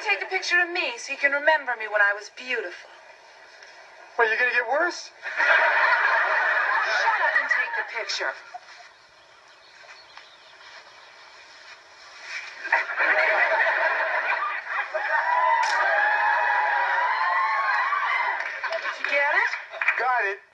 take a picture of me so you can remember me when I was beautiful. Well, you're gonna get worse? Shut up and take the picture. Did you get it? Got it.